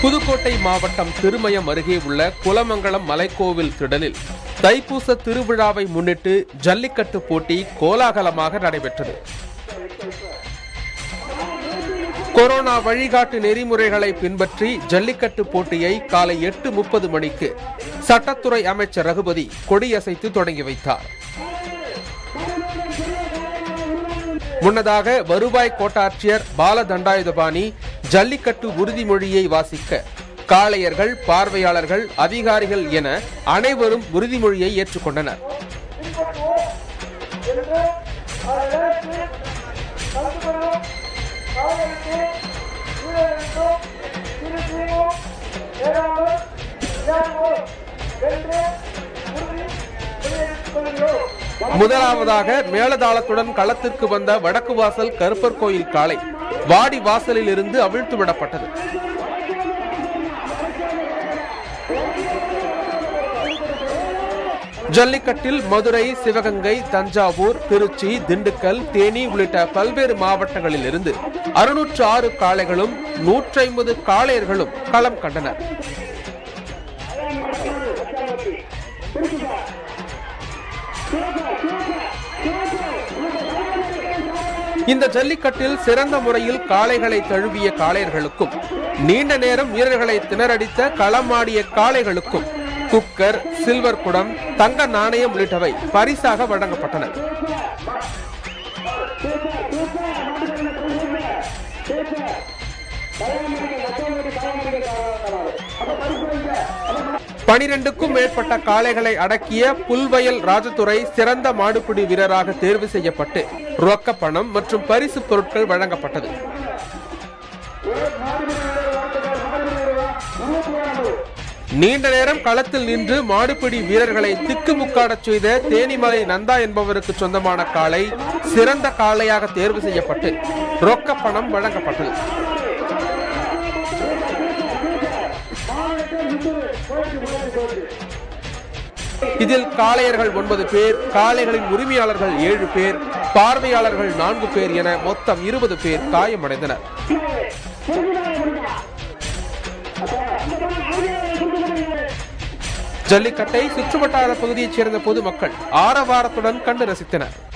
புதுக்கோட்டை மாவட்டம் திருமயம் அருகே உள்ள குலமங்கலம் மலைக்கோவில் திடலில் தைப்பூச திருவிழாவை முன்னிட்டு ஜல்லிக்கட்டு போட்டி கோலாகலமாக நடைபெற்றது. கொரோனா வழிகாட்டு நெறிமுறைகளை பின்பற்றி ஜல்லிக்கட்டு போட்டியை காலை 8:30 மணிக்கு சட்டத்துறை அமைச்சர் ரகுபதி கொடியசைத்து தொடங்கி வைத்தார். முன்னதாக வருவாய் கோட்டாட்சியர் பாலதண்டாயுதபாணி ஜல்லிக்கட்டு உறுதிமொழியை வாசிக்க காளையர்கள், பார்வையாளர்கள், அதிகாரிகள் என அனைவரும் உறுதிமொழியை ஏற்றுக்கொண்டனர். முதலாவதாக மேளதாளத்துடன் களத்திற்கு வந்த வடக்கு வாசல் கருப்பர் கோயில் காளை வாடி வாசலில் இருந்து அவிழ்த்து விடப்பட்டது. ஜல்லிக்கட்டில் மதுரை, சிவகங்கை, தஞ்சாவூர், திருச்சி, திண்டுக்கல், தேனி உள்ளிட்ட பல்வேறு மாவட்டங்களில் இருந்து 606 காளைகளும் 150 காளையர்களும் களம் கண்டனர். இந்த ஜல்லிக்கட்டில் சிறந்த முறையில் காளைகளை தழுவிய காளையர்களுக்கும், நீண்ட நேரம் வீரர்களை திணறடித்த களமாடிய காளைகளுக்கும் குக்கர், சில்வர் குடம், தங்க நாணயம் உள்ளிட்டவை பரிசாக வழங்கப்பட்டன. பனிரெண்டுக்கும் மேற்பட்ட காளைகளை அடக்கிய புல்வயல் ராஜதுரை சிறந்த மாடுபிடி வீரராக தேர்வு செய்யப்பட்டு ரொக்க பணம் மற்றும் பரிசு பொருட்கள் வழங்கப்பட்டது. நீண்ட நேரம் களத்தில் நின்று மாடுபிடி வீரர்களை திக்குமுக்காடச் செய்த தேனிமலை நந்தா என்பவருக்கு சொந்தமான காளை சிறந்த காளையாக தேர்வு செய்யப்பட்டு ரொக்க பணம் வழங்கப்பட்டது. இதில் காளையர்கள் 9 பேர், காளைகளின் உரிமையாளர்கள் 7 பேர், பார்வையாளர்கள் 4 பேர் என மொத்தம் 20 பேர் காயமடைந்தனர். ஜல்லிக்கட்டை சுற்றுவட்டார பகுதியைச் சேர்ந்த பொதுமக்கள் ஆரவாரத்துடன் கண்டு ரசித்தனர்.